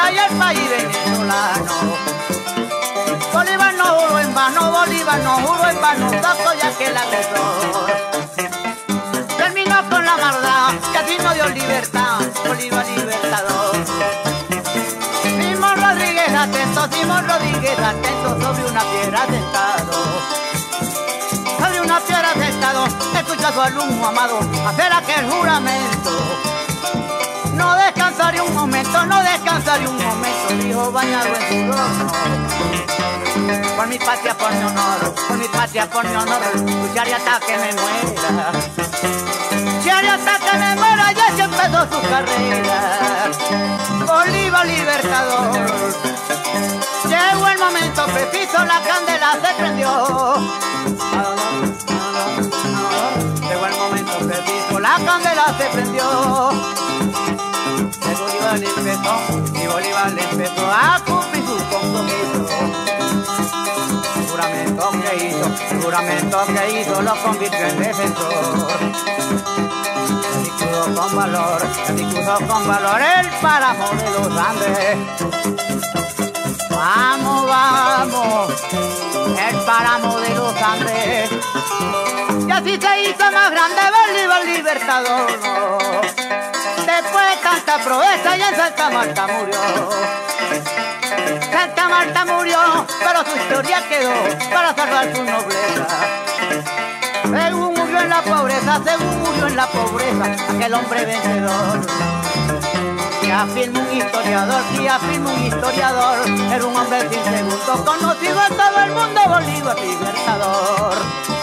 y el país venezolano. Bolívar no juró en vano, Bolívar no juró en vano, tocó ya que el agresor terminó con la maldad, que así no dio libertad, Bolívar libertador. Simón Rodríguez atento sobre una piedra sentado. Sobre una piedra sentado, escucha a su alumno amado hacer aquel juramento. No descansaré un momento, no descansaré un momento, dijo bañado en sudor. Por mi patria, por mi honor, por mi patria, por mi honor, lucharé hasta que me muera. Lucharé hasta que me muera, ya se empezó su carrera. Bolívar libertador. Llegó el momento preciso, la candela se prendió. Llegó el momento preciso, la candela se prendió. Y Bolívar le empezó a cumplir sus compromisos. El juramento que hizo lo convirtió en defensor. Dispuso con valor el páramo de los Andes. Vamos, vamos, el páramo de los Andes. Y así se hizo más grande Bolívar libertador. Después de tanta proeza y en Santa Marta murió. Santa Marta murió, pero su historia quedó para salvar su nobleza. Según murió en la pobreza, según murió en la pobreza, aquel hombre vencedor. Que afirma un historiador, que afirma un historiador, era un hombre sin segundo, conocido en todo el mundo, Bolívar libertador.